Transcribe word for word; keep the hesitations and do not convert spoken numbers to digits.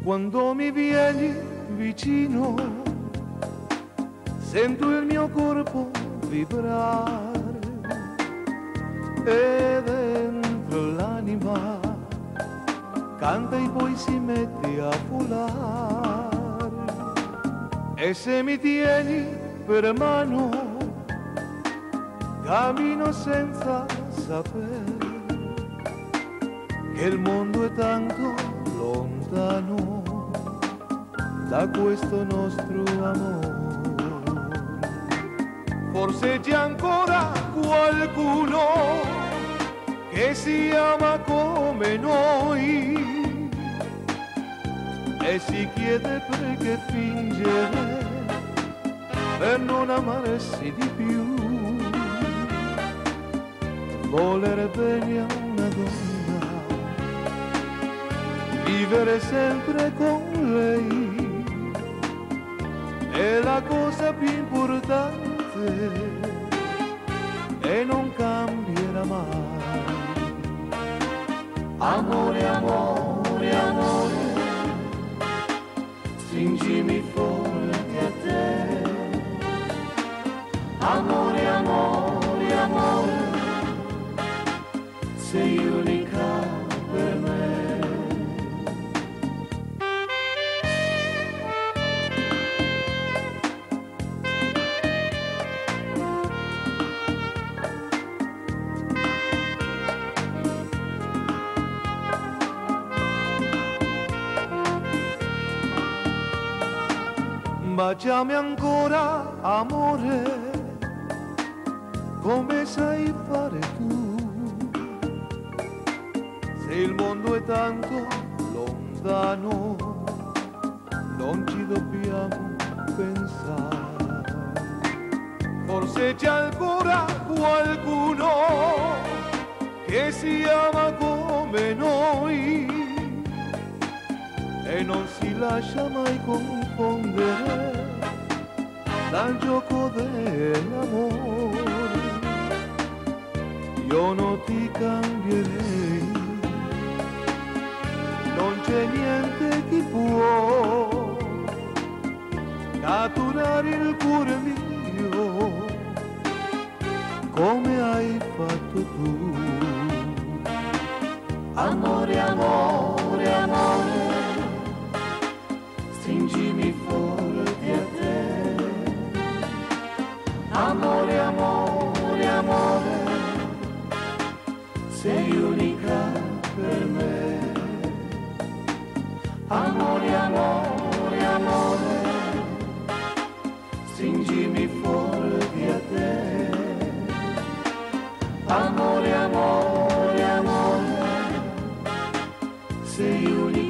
Quando mi vieni vicino, sento il mio corpo vibrare e dentro l'anima canta e poi si mette a volare. E se mi tieni per mano, cammino senza sapere che il mondo è tanto lontano da questo nostro amore. Forse c'è ancora qualcuno che si ama come noi e si chiede perché fingere per non amarsi di più. Volere bene a una donna, vivere sempre con lei è la cosa più importante e non cambierà mai. Amore, amore, amore, stringimi forte a te. Amore, amore, amore, sei unica per me. Baciami ancora, amore, come sai fare tu. Se il mondo è tanto lontano, non ci dobbiamo pensare. Forse c'è ancora qualcuno che si ama come noi e non si lascia mai confondere dal gioco dell'amore. Io non ti cambierei, non c'è niente che può catturare il cuore mio come hai fatto tu. Amore, amore, amore, stringimi forte a te. Amore, amore, amore, sei unica per me. Amore, amore, amore, stringimi forte a te. Amore, amore, amore, sei unica